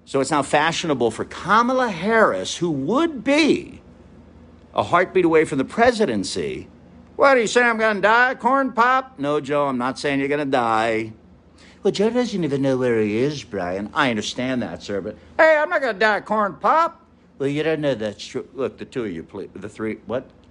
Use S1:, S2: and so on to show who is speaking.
S1: So it's now fashionable for Kamala Harris, who would be a heartbeat away from the presidency. What, are you saying I'm going to die, corn pop? No, Joe, I'm not saying you're going to die. Well, Joe doesn't even know where he is, Brian. I understand that, sir, but hey, I'm not going to die, corn pop. Well, you don't know that's true. Look, the two of you, please. The three, what?